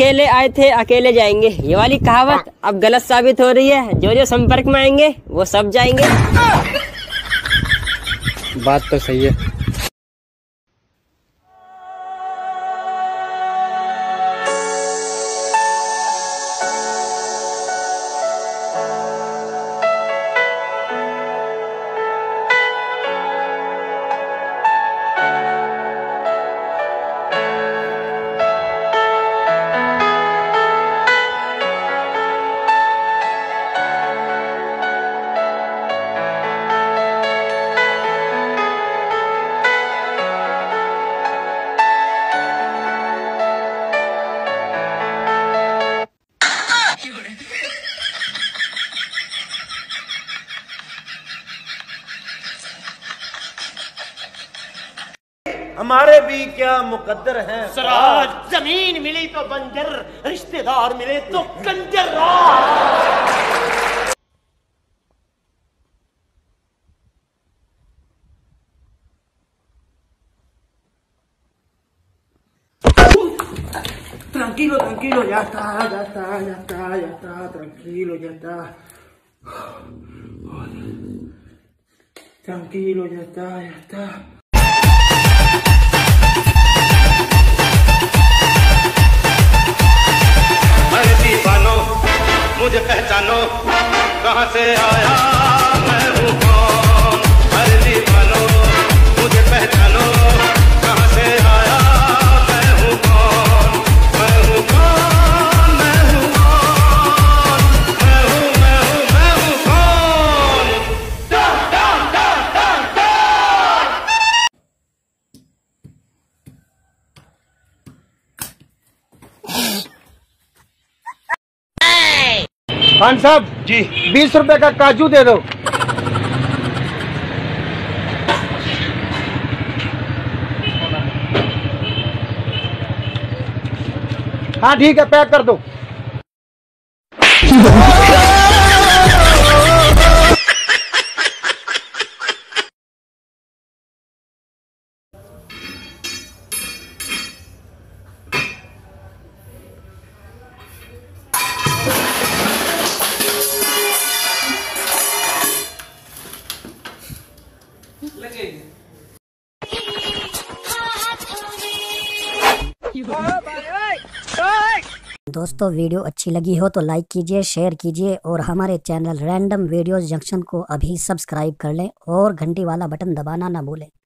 अकेले आए थे अकेले जाएंगे, ये वाली कहावत अब गलत साबित हो रही है। जो जो संपर्क में आएंगे वो सब जाएंगे। बात तो सही है। हमारे भी क्या मुकद्दर हैं सराज। जमीन मिली तो बंजर, रिश्तेदार मिले तो Kanjar. Tranquilo, tranquilo, ya está, tranquilo, ya está. Tranquilo, ya está. अरे दीवानो मुझे पहचानो, कहाँ से आया मैं हूँ कौन। अरे दीवानो मुझे पहचानो, कहाँ से आया मैं हूँ कौन। मैं हूँ कौन, मैं हूँ कौन, मैं हूँ कौन। Done done done done Khan साहब जी 20 रुपए का काजू दे दो। हाँ ठीक है, पैक कर दो। दोस्तों वीडियो अच्छी लगी हो तो लाइक कीजिए, शेयर कीजिए और हमारे चैनल रैंडम वीडियोस जंक्शन को अभी सब्सक्राइब कर लें और घंटी वाला बटन दबाना ना भूलें।